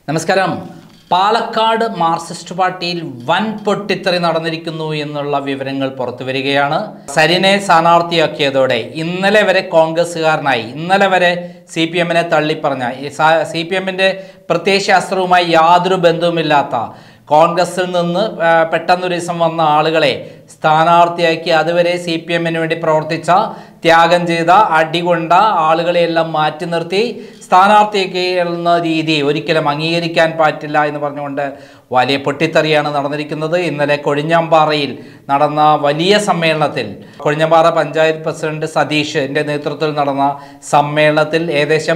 നമസ്കാരം. പാലക്കാട് മാർക്സിസ്റ്റ് പാർട്ടിയിൽ വൻ പൊട്ടിത്തെറി നടന്നിരിക്കുന്നു എന്നുള്ള വിവരങ്ങൾ പുറത്തു വരികയാണ്. സരിനെ സ്ഥാനാർത്ഥിയാക്കിയതോടെ ഇന്നലെ വരെ കോൺഗ്രസ്സുകാരനായി, ഇന്നലെ വരെ CPM-നെ തള്ളിപ്പറഞ്ഞ, CPM-ന്റെ പ്രത്യയശാസ്ത്രവുമായി യാതൊരു ബന്ധവുമില്ലാത്ത കോൺഗ്രസിൽ നിന്ന് പെട്ടെന്നൊരു ദിവസം വന്ന ആളുകളെ സ്ഥാനാർത്ഥിയാക്കി അതുവരെ CPM-ന് വേണ്ടി പ്രവർത്തിച്ച, ത്യാഗം ചെയ്ത, അടികൊണ്ട ആളുകളെയെല്ലാം മാറ്റി നിർത്തി സ്ഥാനാർത്ഥിയാക്കുന്ന രീതി ഒരിക്കലും അംഗീകരിക്കാൻ പറ്റില്ല എന്ന് പറഞ്ഞുകൊണ്ട് വലിയ പൊട്ടിത്തെറിയാണ് നടന്നിരിക്കുന്നത്. ഇന്നലെ കൊഴിഞ്ഞാമ്പാറയിൽ നടന്ന വലിയ സമ്മേളനത്തിൽ, കൊഴിഞ്ഞാമ്പാറ പഞ്ചായത്ത് പ്രസിഡന്റ് സതീഷിൻ്റെ നേതൃത്വത്തിൽ നടന്ന സമ്മേളനത്തിൽ ഏകദേശം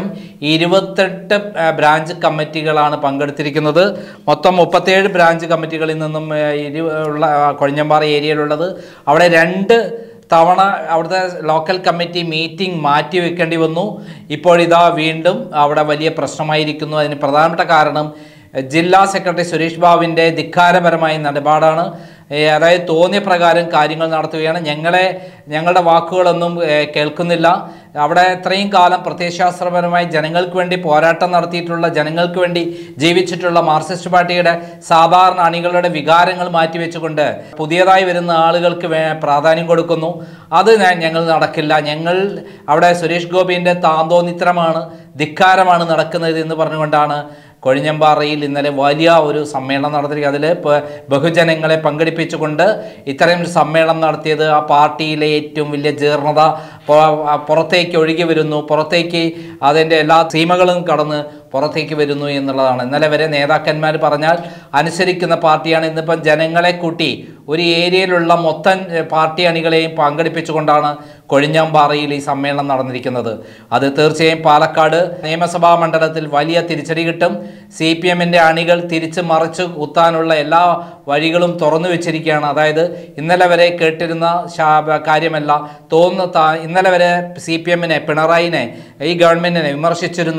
28 ബ്രാഞ്ച് കമ്മിറ്റികളാണ് പങ്കെടുത്തിരിക്കുന്നത്. മൊത്തം 37 ബ്രാഞ്ച് കമ്മിറ്റികളിൽ നിന്നും ഉള്ള കൊഴിഞ്ഞാമ്പാറ ഏരിയയിലുള്ളത്. അവിടെ 2 തവണ അവിടുത്തെ ലോക്കൽ കമ്മിറ്റി മീറ്റിംഗ് മാറ്റിവെക്കേണ്ടി വന്നു. ഇപ്പോഴിതാ വീണ്ടും അവിടെ വലിയ പ്രശ്നമായിരിക്കുന്നു. അതിന് പ്രധാനപ്പെട്ട കാരണം ജില്ലാ സെക്രട്ടറി സുരേഷ് ബാബുവിൻ്റെ ധിക്കാരപരമായ നിലപാടാണ്. അതായത് തോന്നിയ പ്രകാരം കാര്യങ്ങൾ നടത്തുകയാണ്. ഞങ്ങളുടെ വാക്കുകളൊന്നും കേൾക്കുന്നില്ല. അവിടെ ഇത്രയും കാലം പ്രത്യയശാസ്ത്രപരമായി ജനങ്ങൾക്ക് വേണ്ടി പോരാട്ടം നടത്തിയിട്ടുള്ള, ജനങ്ങൾക്ക് വേണ്ടി ജീവിച്ചിട്ടുള്ള മാർക്സിസ്റ്റ് പാർട്ടിയുടെ സാധാരണ അണികളുടെ വികാരങ്ങൾ മാറ്റിവെച്ചുകൊണ്ട് പുതിയതായി വരുന്ന ആളുകൾക്ക് പ്രാധാന്യം കൊടുക്കുന്നു. അത് ഞങ്ങൾ നടക്കില്ല. ഞങ്ങൾ അവിടെ സുരേഷ് ഗോപിൻ്റെ താന്തോന്നിത്തരമാണ്, ധിക്കാരമാണ് നടക്കുന്നത് എന്ന് പറഞ്ഞുകൊണ്ടാണ് കൊഴിഞ്ഞാമ്പാറയിൽ ഇന്നലെ വലിയ ഒരു സമ്മേളനം നടത്തിയിരിക്കുക. അതിൽ ബഹുജനങ്ങളെ പങ്കെടുപ്പിച്ചുകൊണ്ട് ഇത്തരം ഒരു സമ്മേളനം നടത്തിയത് ആ പാർട്ടിയിലെ ഏറ്റവും വലിയ ജീർണത പുറത്തേക്ക് ഒഴുകി വരുന്നു, പുറത്തേക്ക് അതിൻ്റെ എല്ലാ സീമകളും കടന്ന് പുറത്തേക്ക് വരുന്നു എന്നുള്ളതാണ്. ഇന്നലെ വരെ നേതാക്കന്മാർ പറഞ്ഞാൽ അനുസരിക്കുന്ന പാർട്ടിയാണ്. ഇന്നിപ്പം ജനങ്ങളെ കൂട്ടി ഒരു ഏരിയയിലുള്ള മൊത്തം പാർട്ടി അണികളെയും പങ്കെടുപ്പിച്ചുകൊണ്ടാണ് കൊഴിഞ്ഞാമ്പാറയിൽ ഈ സമ്മേളനം നടന്നിരിക്കുന്നത്. അത് തീർച്ചയായും പാലക്കാട് നിയമസഭാ മണ്ഡലത്തിൽ വലിയ തിരിച്ചടി കിട്ടും. CPM-ന്റെ അണികൾ തിരിച്ച് മറിച്ച് കുത്താനുള്ള എല്ലാ വഴികളും തുറന്നു വെച്ചിരിക്കുകയാണ്. അതായത് ഇന്നലെ വരെ കേട്ടിരുന്ന കാര്യമല്ല ഇന്നലെ വരെ CPM-നെ, പിണറായിനെ, ഈ ഗവൺമെൻറ്റിനെ വിമർശിച്ചിരുന്ന,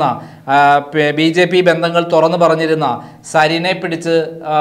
BJP ബന്ധങ്ങൾ തുറന്നു പറഞ്ഞിരുന്ന സരിനെ പിടിച്ച്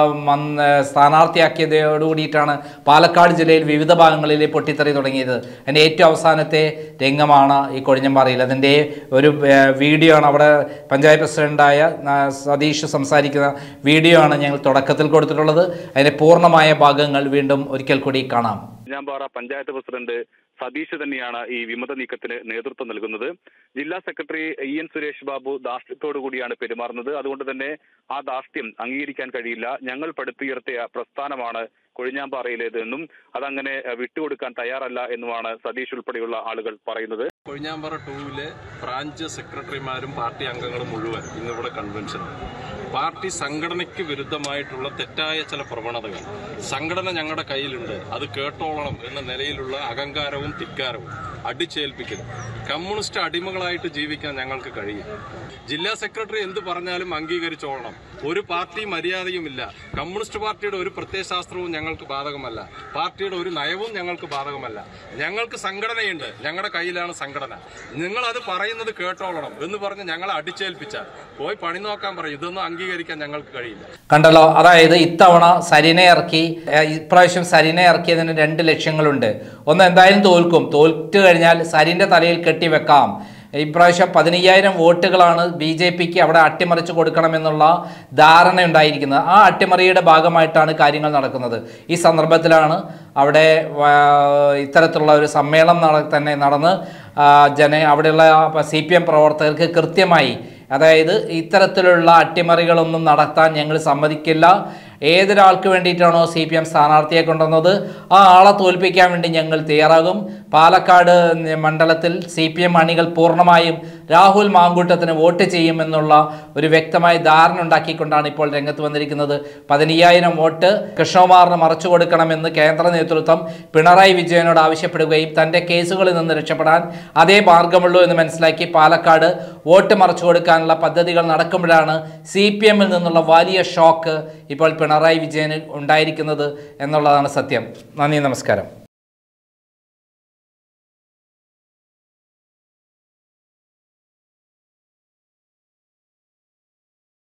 സ്ഥാനാർത്ഥിയാക്കിയതോടുകൂടിയിട്ടാണ് പാലക്കാട് ജില്ലയിൽ വിവിധ ഭാഗങ്ങളിൽ പൊട്ടിത്തെറി തുടങ്ങിയത്. അതിൻ്റെ ഏറ്റവും അവസാനത്തെ രംഗമാണ് ഈ കൊഴിഞ്ഞാമ്പാറയിൽ. അതിൻ്റെ ഒരു വീഡിയോ ആണ്, അവിടെ പഞ്ചായത്ത് പ്രസിഡൻ്റായ സതീഷ് സംസാരിക്കുന്ന വീഡിയോ ആണ് ഞങ്ങൾ തുടക്കത്തിൽ കൊടുത്തിട്ടുള്ളത്. അതിൻ്റെ പൂർണ്ണമായ ഭാഗങ്ങൾ വീണ്ടും ഒരിക്കൽ കൂടി കാണാം. കൊഴിഞ്ഞാമ്പാറ പഞ്ചായത്ത് പ്രസിഡന്റ് സതീഷ് തന്നെയാണ് ഈ വിമത നീക്കത്തിന് നേതൃത്വം നൽകുന്നത്. ജില്ലാ സെക്രട്ടറി EN സുരേഷ് ബാബു ധാർഷ്ട്യത്തോടു കൂടിയാണ് പെരുമാറുന്നത്. അതുകൊണ്ട് തന്നെ ആ ധാർഷ്ട്യം അംഗീകരിക്കാൻ കഴിയില്ല. ഞങ്ങൾ പടുത്തുയർത്തിയ പ്രസ്ഥാനമാണ് കൊഴിഞ്ഞാമ്പാറയിലേത് എന്നും അതങ്ങനെ വിട്ടുകൊടുക്കാൻ തയ്യാറല്ല എന്നുമാണ് സതീഷ് ഉൾപ്പെടെയുള്ള ആളുകൾ പറയുന്നത്. കൊഴിഞ്ഞാമ്പാറ 2-ലെ ബ്രാഞ്ച് സെക്രട്ടറിമാരും പാർട്ടി അംഗങ്ങളും മുഴുവൻ ഇന്നിവിടെ കൺവെൻഷൻ, പാർട്ടി സംഘടനയ്ക്ക് വിരുദ്ധമായിട്ടുള്ള തെറ്റായ ചില പ്രവണതകൾ, സംഘടന ഞങ്ങളുടെ കയ്യിലുണ്ട്, അത് കേട്ടോളണം എന്ന നിലയിലുള്ള അഹങ്കാരവും ധിക്കാരവും അടിച്ചേൽപ്പിക്കൽ, കമ്മ്യൂണിസ്റ്റ് അടിമകളായിട്ട് ജീവിക്കാൻ ഞങ്ങൾക്ക് കഴിയും. ജില്ലാ സെക്രട്ടറി എന്ത് പറഞ്ഞാലും അംഗീകരിച്ചോളണം. ഒരു പാർട്ടി മര്യാദയുമില്ല. കമ്മ്യൂണിസ്റ്റ് പാർട്ടിയുടെ ഒരു പ്രത്യയശാസ്ത്രവും ഞങ്ങൾക്ക് ബാധകമല്ല. പാർട്ടിയുടെ ഒരു നയവും ഞങ്ങൾക്ക് ബാധകമല്ല. ഞങ്ങൾക്ക് സംഘടനയുണ്ട്, ഞങ്ങളുടെ കയ്യിലാണ് സംഘടന. നിങ്ങൾ അത് പറയുന്നത് കേട്ടോളണം എന്ന് പറഞ്ഞ് ഞങ്ങളെ അടിച്ചേൽപ്പിച്ചാൽ പോയി പണി നോക്കാൻ പറയും. ഇതൊന്നും അംഗീകരിക്കാൻ ഞങ്ങൾക്ക് കഴിയില്ല. കണ്ടല്ലോ, അതായത് ഇത്തവണ സരിനെ ഇറക്കി, ഇപ്രാവശ്യം സരിനെ ഇറക്കിയതിന് 2 ലക്ഷ്യങ്ങളുണ്ട്. ഒന്ന്, എന്തായാലും തോറ്റു കഴിഞ്ഞാൽ സരിന്റെ തലയിൽ കെട്ടിവെക്കാം. ഇപ്രാവശ്യം 15,000 വോട്ടുകളാണ് BJPക്ക് അവിടെ അട്ടിമറിച്ച് കൊടുക്കണമെന്നുള്ള ധാരണ ഉണ്ടായിരിക്കുന്നത്. ആ അട്ടിമറിയുടെ ഭാഗമായിട്ടാണ് കാര്യങ്ങൾ നടക്കുന്നത്. ഈ സന്ദർഭത്തിലാണ് അവിടെ ഇത്തരത്തിലുള്ള ഒരു സമ്മേളനം തന്നെ നടന്ന് അവിടെയുള്ള CPM പ്രവർത്തകർക്ക് കൃത്യമായി, അതായത് ഇത്തരത്തിലുള്ള അട്ടിമറികളൊന്നും നടത്താൻ ഞങ്ങൾ സമ്മതിക്കില്ല. ഏതൊരാൾക്ക് വേണ്ടിയിട്ടാണോ CPM സ്ഥാനാർത്ഥിയെ കൊണ്ടുവന്നത് ആ ആളെ തോൽപ്പിക്കാൻ വേണ്ടി ഞങ്ങൾ തയ്യാറാകും. പാലക്കാട് മണ്ഡലത്തിൽ CPM അണികൾ പൂർണ്ണമായും രാഹുൽ മാങ്കൂട്ടത്തിന് വോട്ട് ചെയ്യുമെന്നുള്ള ഒരു വ്യക്തമായ ധാരണ ഉണ്ടാക്കിക്കൊണ്ടാണ് ഇപ്പോൾ രംഗത്ത് വന്നിരിക്കുന്നത്. 15,000 വോട്ട് കൃഷ്ണകുമാറിന് മറച്ചു കൊടുക്കണമെന്ന് കേന്ദ്ര നേതൃത്വം പിണറായി വിജയനോട് ആവശ്യപ്പെടുകയും തൻ്റെ കേസുകളിൽ നിന്ന് രക്ഷപ്പെടാൻ അതേ മാർഗമുള്ളൂ എന്ന് മനസ്സിലാക്കി പാലക്കാട് വോട്ട് മറച്ചു കൊടുക്കാനുള്ള പദ്ധതികൾ നടക്കുമ്പോഴാണ് CPM-ൽ നിന്നുള്ള വലിയ ഷോക്ക് ഇപ്പോൾ പിണറായി വിജയന് ഉണ്ടായിരിക്കുന്നത് എന്നുള്ളതാണ് സത്യം. നന്ദി, നമസ്കാരം.